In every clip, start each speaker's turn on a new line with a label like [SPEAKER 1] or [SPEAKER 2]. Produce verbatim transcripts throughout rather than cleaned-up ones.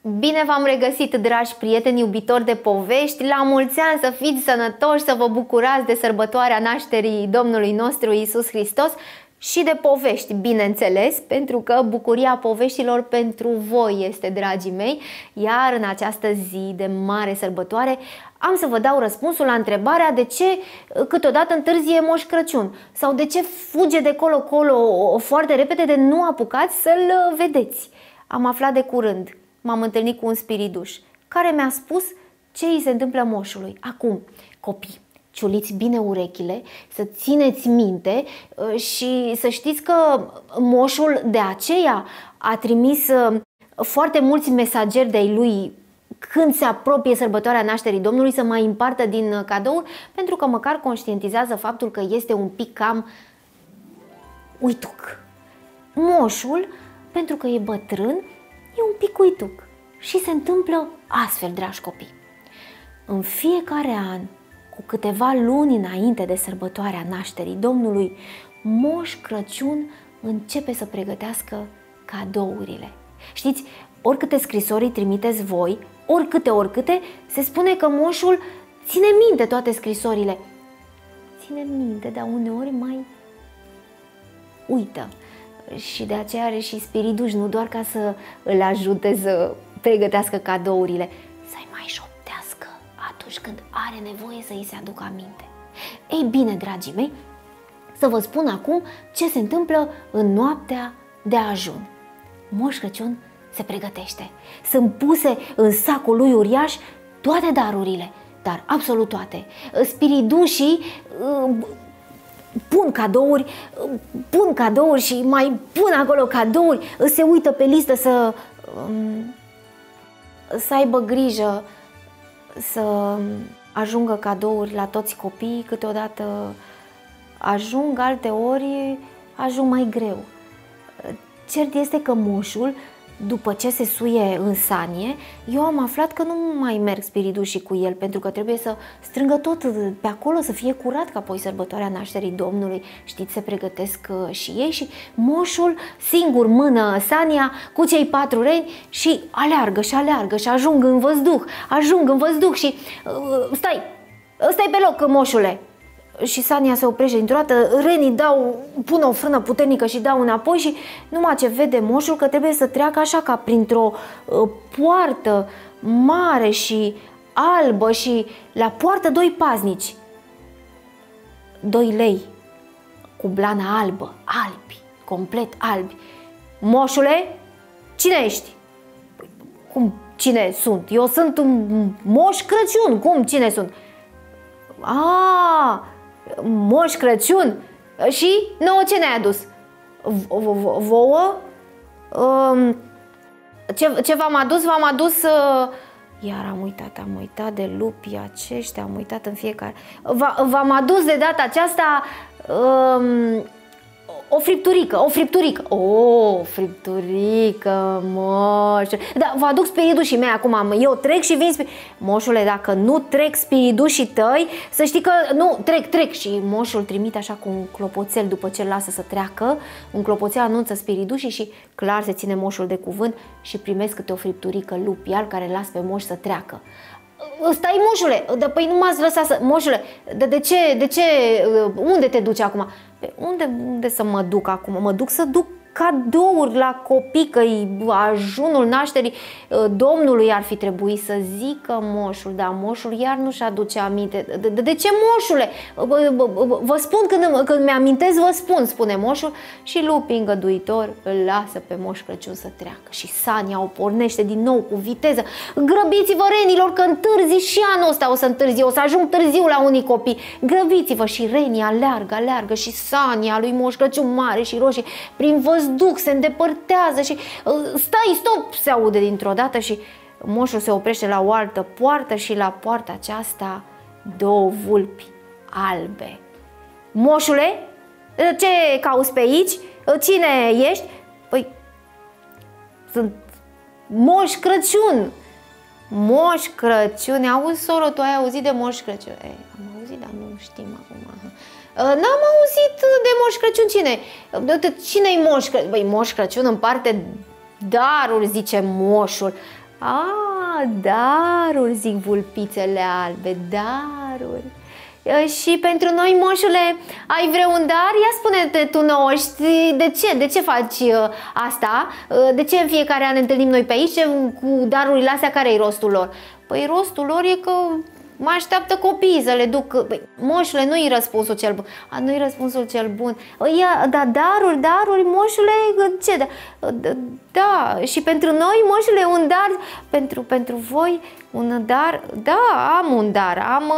[SPEAKER 1] Bine v-am regăsit, dragi prieteni iubitori de povești! La mulți ani, să fiți sănătoși, să vă bucurați de sărbătoarea nașterii Domnului nostru Iisus Hristos și de povești, bineînțeles, pentru că bucuria poveștilor pentru voi este, dragii mei. Iar în această zi de mare sărbătoare am să vă dau răspunsul la întrebarea de ce câteodată întârzie Moș Crăciun sau de ce fuge de colo-colo foarte repede de nu apucați să-l vedeți. Am aflat de curând, m-am întâlnit cu un spiriduș care mi-a spus ce îi se întâmplă moșului. Acum, copii, ciuliți bine urechile, să țineți minte și să știți că moșul de aceea a trimis foarte mulți mesageri de-ai lui când se apropie sărbătoarea nașterii Domnului să mai împartă din cadouri, pentru că măcar conștientizează faptul că este un pic cam uituc. Moșul, pentru că e bătrân, e un pic uituc și se întâmplă astfel, dragi copii. În fiecare an, cu câteva luni înainte de sărbătoarea nașterii Domnului, Moș Crăciun începe să pregătească cadourile. Știți, oricâte scrisori îi trimiteți voi, oricâte, oricâte, se spune că moșul ține minte toate scrisorile. Ține minte, dar uneori mai uită. Și de aceea are și spiriduș, nu doar ca să îl ajute să pregătească cadourile, să-i mai șoptească atunci când are nevoie să îi se aducă aminte. Ei bine, dragii mei, să vă spun acum ce se întâmplă în noaptea de ajun. Moș Crăciun se pregătește. Sunt puse în sacul lui uriaș toate darurile, dar absolut toate. Spiridușii pun cadouri, pun cadouri și mai pun acolo cadouri, se uită pe listă să, să aibă grijă să ajungă cadouri la toți copiii, câteodată ajung, alte ori ajung mai greu. Cert este că moșul, după ce se suie în sanie, eu am aflat că nu mai merg spiridușii cu el, pentru că trebuie să strângă tot pe acolo, să fie curat, ca apoi sărbătoarea nașterii Domnului, știți, se pregătesc și ei și moșul singur mână sania cu cei patru reni și aleargă și aleargă și ajung în văzduh, ajung în văzduh și uh, stai, stai pe loc, moșule! Și sania se oprește dintr-o dată, renii dau, pun o frână puternică și dau înapoi și numai ce vede moșul că trebuie să treacă așa ca printr-o uh, poartă mare și albă și la poartă doi paznici, doi lei cu blana albă, albi, complet albi. Moșule, cine ești? Cum cine sunt? Eu sunt un Moș Crăciun, cum cine sunt? A, Moș Crăciun. Și nouă ce ne-ai adus? Vouă? Ce, ce v-am adus? V-am adus... Iar am uitat, am uitat de lupii aceștia, am uitat în fiecare... V-am adus de data aceasta... Um, o fripturică, o fripturică. O, fripturică, moș. Da, vă aduc spiridușii mei acum. Eu trec și vin spiridușii. Moșule, dacă nu trec spiridușii tăi, să știi că nu, trec, trec. Și moșul trimite așa cu un clopoțel după ce îl lasă să treacă. Un clopoțel anunță spiridușii și clar se ține moșul de cuvânt și primesc câte o fripturică lupial care las pe moș să treacă. Stai, moșule, de, păi nu m-ați lăsat să... Moșule, de, de ce, de ce, unde te duci acum? Pe unde, unde să mă duc acum? Mă duc să duc cadouri la copii, că-i ajunul nașterii Domnului ar fi trebuit să zică moșul, dar moșul iar nu-și aduce aminte. De, de, de ce, moșule? Vă spun, când, când mi-amintesc, vă spun, spune moșul și lupii îngăduitor îl lasă pe Moș Crăciun să treacă și sania o pornește din nou cu viteză. Grăbiți-vă, renilor, că întârzi și anul ăsta o să întârzi, o să ajung târziu la unii copii. Grăbiți-vă și renii aleargă, aleargă și sania lui Moș Crăciun mare și roșie prin văzduh duc, se îndepărtează și uh, stai, stop, se aude dintr-o dată și moșul se oprește la o altă poartă și la poarta aceasta două vulpi albe. Moșule, ce cauți pe aici? Cine ești? Păi, sunt Moș Crăciun. Moș Crăciun, auzi, soro, tu ai auzit de Moș Crăciun? Ei, am auzit, dar nu știm acum. N-am auzit de Moș Crăciun. Cine? Cine-i Moș Crăciun? Băi, Moș Crăciun împarte daruri, zice moșul. A, daruri, zic vulpițele albe, daruri. Și pentru noi, moșule, ai vreun dar? Ia spune-te tu nouă, știi de ce? De ce faci asta? De ce în fiecare an ne întâlnim noi pe aici cu darurile astea? Care-i rostul lor? Păi rostul lor e că mă așteaptă copiii să le duc. Păi, moșule, nu-i răspunsul cel bun. A, nu-i răspunsul cel bun. Ia, da, daruri, daruri, moșule, ce? Da, da, și pentru noi, moșule, un dar. Pentru, pentru voi, un dar. Da, am un dar. Am...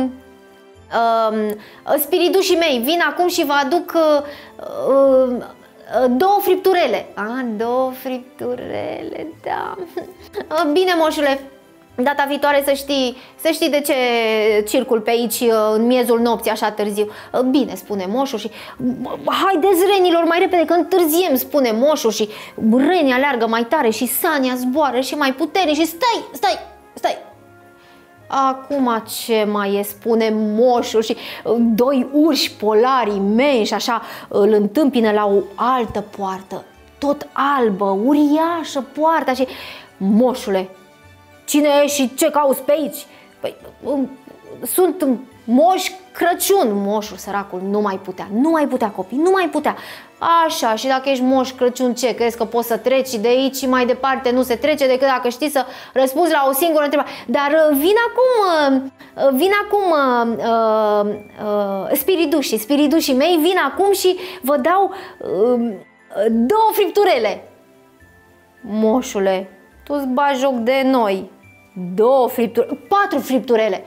[SPEAKER 1] Uh, spiridușii mei vin acum și vă aduc uh, uh, două fripturele. Ah, două fripturele, da. Bine, moșule, data viitoare să știi, să știi de ce circul pe aici în miezul nopții așa târziu. Bine, spune moșul și haideți, renilor, mai repede că întârziem, spune moșul și renii aleargă mai tare și Sania zboară și mai puternic și stai, stai, stai. Acum ce mai e, spune moșul și doi urși polari imensi așa îl întâmpină la o altă poartă, tot albă, uriașă poarta și... Moșule, cine e și ce cauți pe aici? Păi, sunt Moș Crăciun. Moșul, săracul, nu mai putea, nu mai putea, copii, nu mai putea. Așa, și dacă ești Moș Crăciun, ce, crezi că poți să treci de aici și mai departe? Nu se trece decât dacă știi să răspunzi la o singură întrebare. Dar vin acum, vin acum uh, uh, spiridușii, spiridușii mei vin acum și vă dau uh, două fripturele. Moșule, tu-ți bagi joc de noi. Două fripturele, patru fripturele.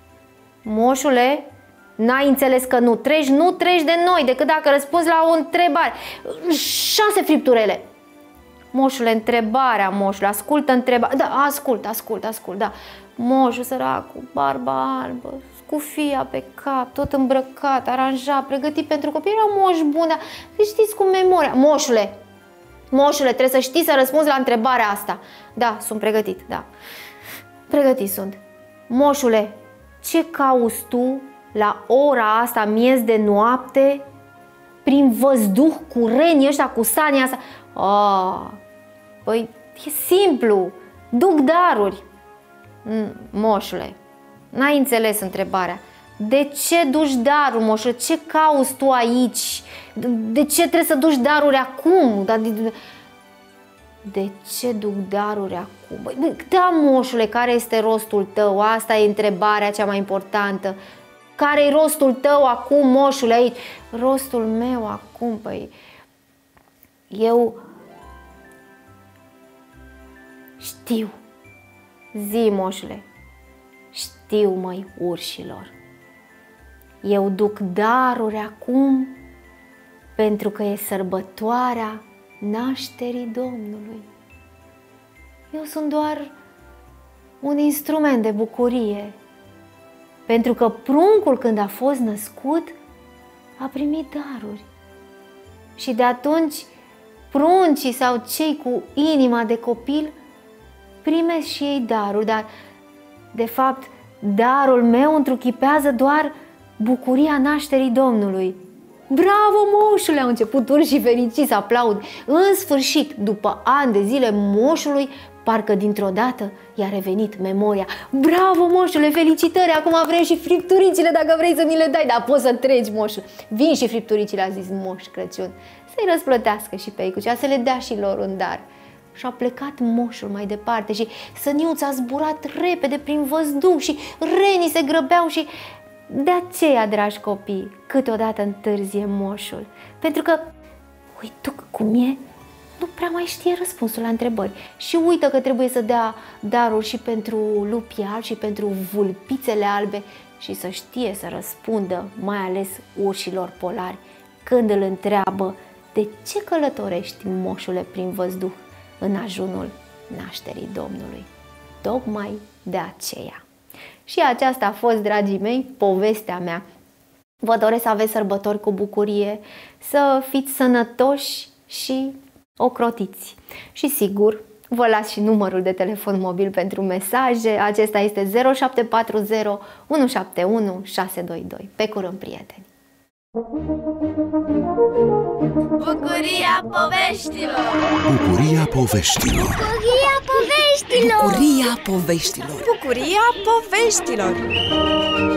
[SPEAKER 1] Moșule, n-ai înțeles că nu treci, nu treci de noi decât dacă răspunzi la o întrebare. Șase fripturele. Moșule, întrebarea, moșule, ascultă întrebarea. Da, ascult, ascult, ascult, da. Moșul săracul, barba albă, scufia pe cap, tot îmbrăcat, aranjat, pregătit pentru copii. Era moș bun, dar știți cu memoria. Moșule, moșule, trebuie să știi să răspunzi la întrebarea asta. Da, sunt pregătit, da. Pregătit sunt. Moșule, ce cauți tu la ora asta, miez de noapte, prin văzduh, cu renii ăștia, cu Sania asta? Ah, păi e simplu, duc daruri. Moșule, n-ai înțeles întrebarea. De ce duci daruri, moșule? Ce cauți tu aici? De ce trebuie să duci daruri acum? De ce duc daruri acum? Băi, da, moșule, care este rostul tău? Asta e întrebarea cea mai importantă. Care-i rostul tău acum, moșule, aici? Rostul meu acum, păi... Eu... Știu. Zi, moșule. Știu, măi, urșilor. Eu duc daruri acum pentru că e sărbătoarea nașterii Domnului. Eu sunt doar un instrument de bucurie, pentru că pruncul, când a fost născut, a primit daruri. Și de atunci pruncii sau cei cu inima de copil primesc și ei daruri, dar de fapt darul meu întruchipează doar bucuria nașterii Domnului. Bravo, moșule, au început urșii fericiți să aplaud. În sfârșit, după ani de zile, moșului parcă dintr-o dată i-a revenit memoria. Bravo, moșule, felicitări, acum vrem și fripturicile dacă vrei să ni le dai. Dar poți să treci, moșul. Vin și fripturicile, a zis Moș Crăciun, să-i răsplătească și pe ei cu cea, să le dea și lor un dar. Și a plecat moșul mai departe și săniuța a zburat repede prin văzduh și renii se grăbeau și... De aceea, dragi copii, câteodată întârzie moșul, pentru că, uite cum e, nu prea mai știe răspunsul la întrebări și uită că trebuie să dea daruri și pentru lupii albi și pentru vulpițele albe și să știe să răspundă, mai ales urșilor polari, când îl întreabă de ce călătorești, moșule, prin văzduh în ajunul nașterii Domnului. Tocmai de aceea. Și aceasta a fost, dragii mei, povestea mea. Vă doresc să aveți sărbători cu bucurie, să fiți sănătoși și ocrotiți. Și sigur, vă las și numărul de telefon mobil pentru mesaje. Acesta este zero șapte patru zero unu șapte unu șase doi doi. Pe curând, prieteni!
[SPEAKER 2] Bucuria poveștilor!
[SPEAKER 3] Bucuria poveștilor!
[SPEAKER 2] Bucuria poveștilor!
[SPEAKER 4] Bucuria poveștilor!
[SPEAKER 5] Bucuria poveștilor!